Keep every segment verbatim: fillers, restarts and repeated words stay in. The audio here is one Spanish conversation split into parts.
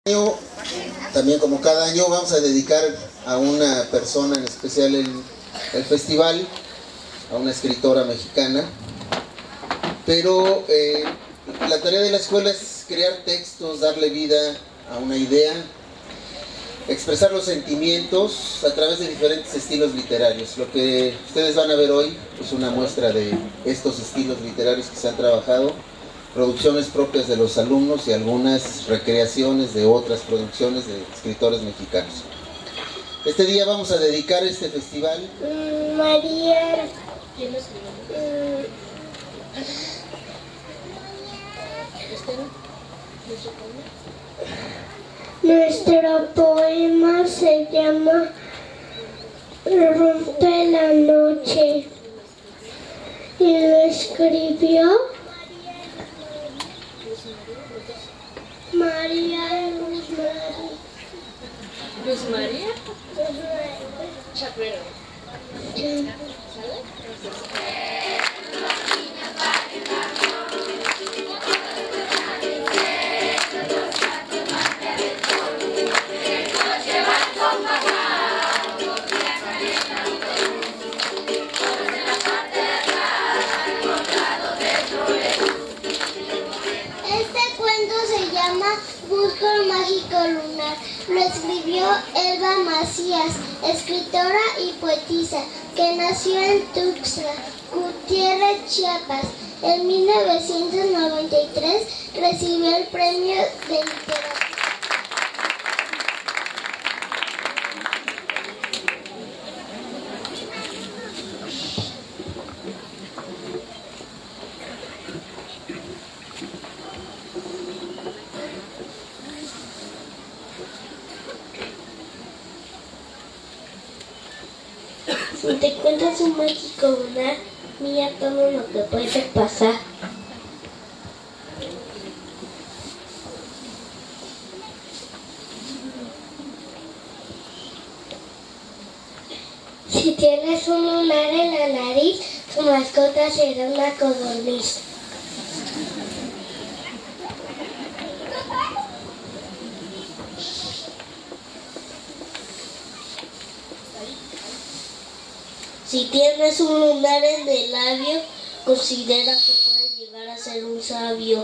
También, como cada año, vamos a dedicar a una persona en especial el, el festival, a una escritora mexicana. Pero eh, la tarea de la escuela es crear textos, darle vida a una idea, expresar los sentimientos a través de diferentes estilos literarios. Lo que ustedes van a ver hoy es una muestra de estos estilos literarios que se han trabajado, producciones propias de los alumnos y algunas recreaciones de otras producciones de escritores mexicanos. Este día vamos a dedicar este festival. Mm, María. ¿Quién lo escribió? Mm. Nuestro poema se llama Rompe la noche y lo escribió María Luz María. ¿Luz María? Chapero. Sí. Busco el mágico lunar. Lo escribió Elba Macías, escritora y poetisa, que nació en Tuxtla Gutiérrez, Chiapas. En mil novecientos noventa y tres recibió el premio de literatura. Si te cuentas un mágico lunar, mira todo lo que puede pasar. Si tienes un lunar en la nariz, tu mascota será una codorniz. Si tienes un lunar en el labio, considera que puedes llegar a ser un sabio.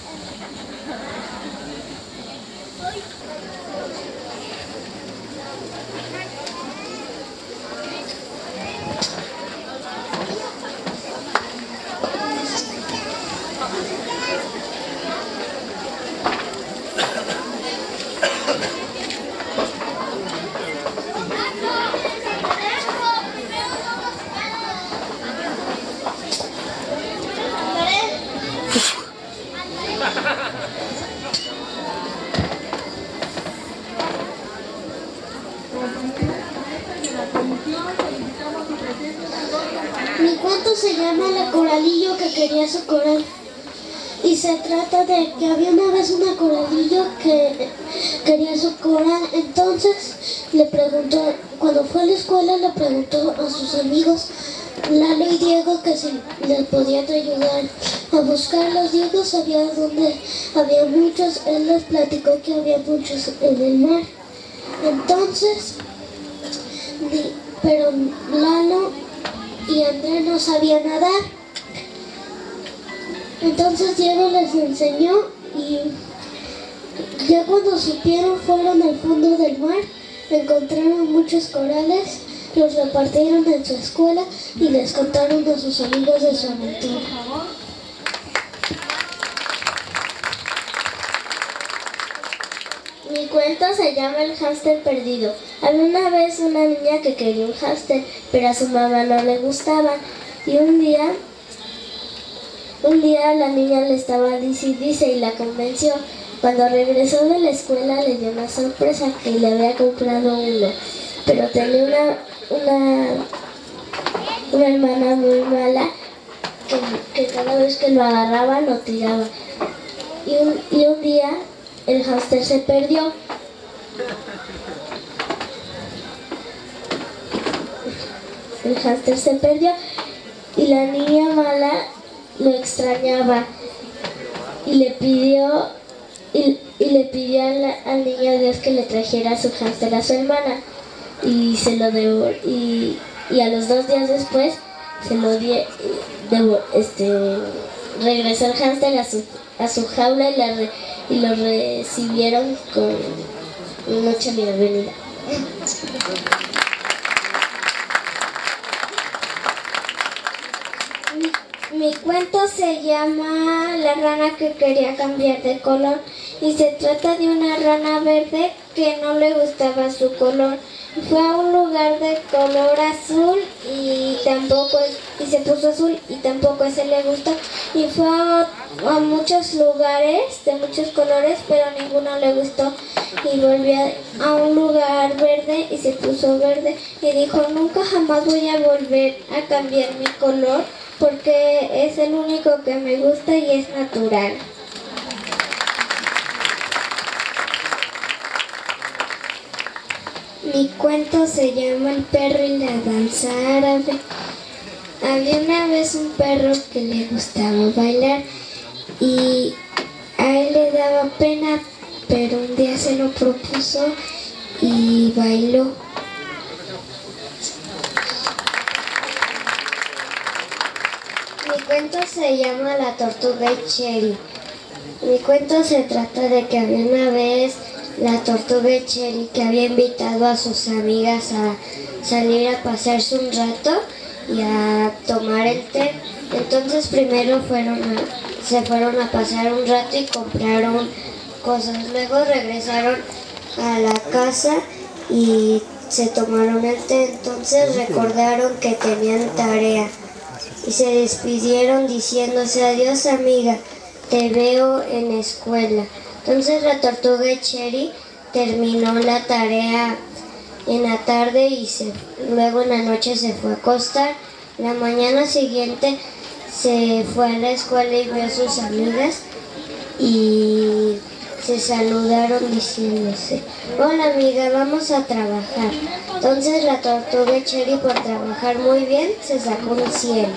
Mi cuento se llama La coralillo que quería su coral. Y se trata de que había una vez una coralillo que quería su coral. Entonces le preguntó, cuando fue a la escuela, le preguntó a sus amigos Lalo y Diego que si les podían ayudar a buscar. Los Diego sabía dónde había muchos. Él les platicó que había muchos en el mar. Entonces, pero Lalo y Andrés no sabían nadar. Entonces Diego les enseñó y ya cuando supieron fueron al fondo del mar, encontraron muchos corales, los repartieron en su escuela y les contaron a sus amigos de su aventura. Mi cuento se llama El hámster perdido. Había una vez una niña que quería un hámster, pero a su mamá no le gustaba. Y un día, un día la niña le estaba dice y dice y la convenció. Cuando regresó de la escuela le dio una sorpresa que le había comprado uno. Pero tenía una, una, una hermana muy mala que, que cada vez que lo agarraba lo tiraba. Y un, y un día el hámster se perdió. El hámster se perdió y la niña mala lo extrañaba y le pidió y, y le pidió al, al niño Dios que le trajera su hámster a su hermana y se lo devoró y, y a los dos días después se lo dio, este, regresó el hámster a su, a su jaula y, la re, y lo recibieron con mucha bienvenida. Mi, mi cuento se llama La rana que quería cambiar de color y se trata de una rana verde que no le gustaba su color. Fue a un lugar de color azul y tampoco y se puso azul y tampoco ese le gustó. Y fue a, a muchos lugares de muchos colores, pero ninguno le gustó. Y volvió a, a un lugar verde y se puso verde. Y dijo, nunca jamás voy a volver a cambiar mi color porque es el único que me gusta y es natural. Mi cuento se llama El perro y la danza árabe. Había una vez un perro que le gustaba bailar y a él le daba pena, pero un día se lo propuso y bailó. Mi cuento se llama La tortuga y Cherry. Mi cuento se trata de que había una vez la tortuga y Cherry que había invitado a sus amigas a salir a pasearse un rato y a tomar el té. Entonces primero fueron a, se fueron a pasear un rato y compraron cosas. Luego regresaron a la casa y se tomaron el té. Entonces recordaron que tenían tarea y se despidieron diciéndose adiós amiga, te veo en la escuela. Entonces la tortuga y Cherry terminó la tarea en la tarde y se, luego en la noche se fue a acostar. La mañana siguiente se fue a la escuela y vio a sus amigas y se saludaron diciéndose, hola amiga, vamos a trabajar. Entonces la tortuga y Cherry, por trabajar muy bien, se sacó un cien.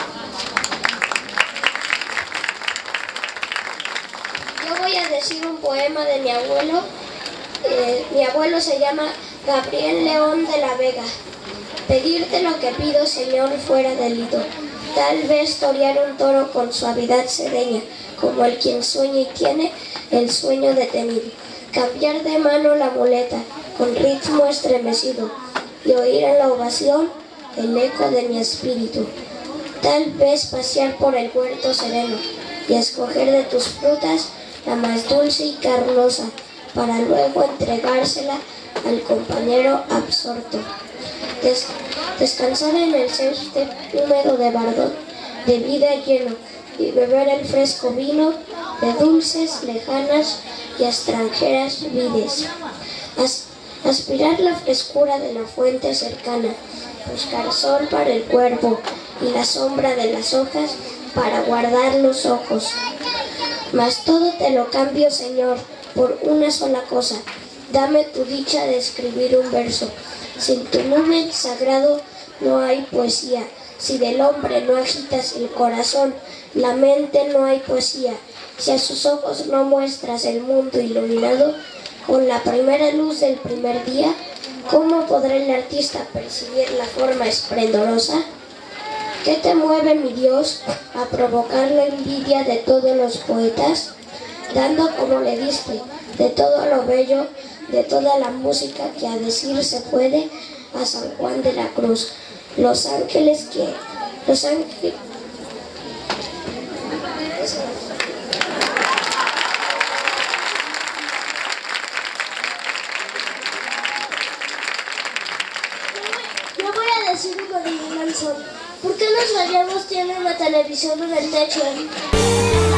Voy a decir un poema de mi abuelo. Eh, mi abuelo se llama Gabriel León de la Vega. Pedirte lo que pido, Señor, fuera delito. Tal vez torear un toro con suavidad sereña, como el quien sueña y tiene el sueño detenido. Cambiar de mano la muleta, con ritmo estremecido, y oír en la ovación el eco de mi espíritu. Tal vez pasear por el huerto sereno, y escoger de tus frutas la más dulce y carnosa, para luego entregársela al compañero absorto. Des descansar en el césped húmedo de bardón, de vida lleno, y beber el fresco vino de dulces, lejanas y extranjeras vides. As aspirar la frescura de la fuente cercana, buscar sol para el cuerpo y la sombra de las hojas para guardar los ojos. Mas todo te lo cambio, Señor, por una sola cosa. Dame tu dicha de escribir un verso. Sin tu lumen sagrado no hay poesía. Si del hombre no agitas el corazón, la mente no hay poesía. Si a sus ojos no muestras el mundo iluminado con la primera luz del primer día, ¿cómo podrá el artista percibir la forma esplendorosa? ¿Qué te mueve, mi Dios, a provocar la envidia de todos los poetas? Dando como le diste de todo lo bello, de toda la música que a decir se puede, a San Juan de la Cruz. Los ángeles que... Los ángeles... Yo voy a decir uno de mi mansión. ¿Por qué los gallegos tienen una televisión en el techo?